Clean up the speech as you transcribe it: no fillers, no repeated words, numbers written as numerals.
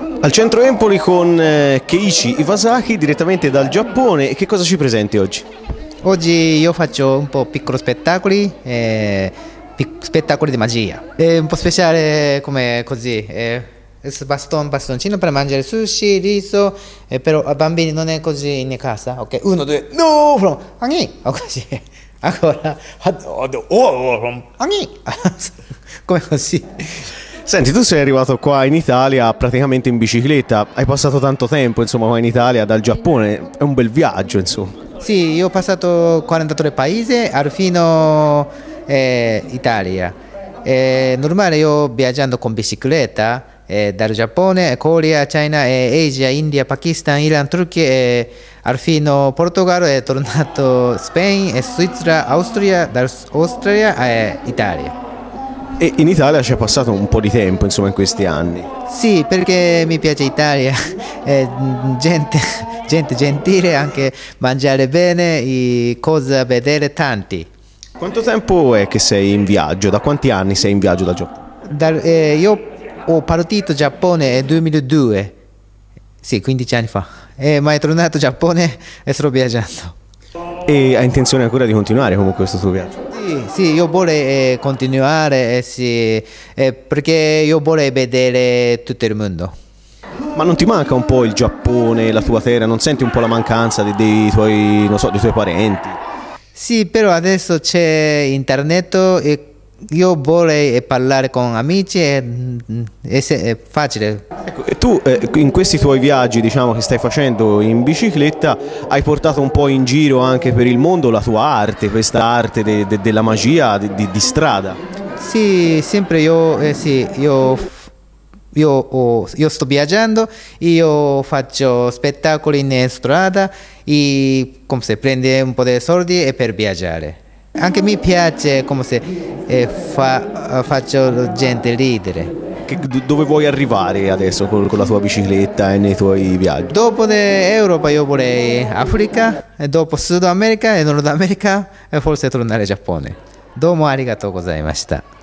Al centro Empoli con Keiichi Iwasaki direttamente dal Giappone. Che cosa ci presenti oggi? Oggi io faccio un po' piccoli spettacoli, spettacoli di magia. È un po' speciale come così. Bastoncino per mangiare sushi, riso, però a bambini non è così in casa. Ok, uno, due, no, così. Ancora, come così. Senti, tu sei arrivato qua in Italia praticamente in bicicletta, hai passato tanto tempo insomma qua in Italia dal Giappone, è un bel viaggio insomma. Sì, io ho passato 43 paesi, al fino Italia. Normale io viaggiando con bicicletta dal Giappone, Corea, Cina, Asia, India, Pakistan, Iran, Turchia e al fino Portogallo è tornato Spagna, Svizzera, Austria, dall'Austria e Italia. E in Italia ci è passato un po' di tempo insomma in questi anni. Sì, perché mi piace Italia, gente gentile, anche mangiare bene, cose vedere tanti. Quanto tempo è che sei in viaggio? Da quanti anni sei in viaggio da Giappone? Io ho partito in Giappone nel 2002, sì, 15 anni fa, ma è tornato in Giappone e sto viaggiando. E hai intenzione ancora di continuare comunque questo tuo viaggio? Sì, io vorrei continuare, sì, perché io vorrei vedere tutto il mondo. Ma non ti manca un po' il Giappone, la tua terra? Non senti un po' la mancanza dei tuoi, non so, dei tuoi parenti? Sì, però adesso c'è internet e io vorrei parlare con amici, è facile. Ecco, e tu in questi tuoi viaggi, diciamo, che stai facendo in bicicletta, hai portato un po' in giro anche per il mondo la tua arte, questa arte della magia di strada. Sì, sempre io sto viaggiando, io faccio spettacoli in strada e come se prende un po' di soldi e per viaggiare. Anche mi piace come se faccio gente ridere. Dove vuoi arrivare adesso con la tua bicicletta e nei tuoi viaggi? Dopo l'Europa io vorrei Africa, e dopo Sud America e Nord America e forse tornare in Giappone. Domo arigatou gozaimashita.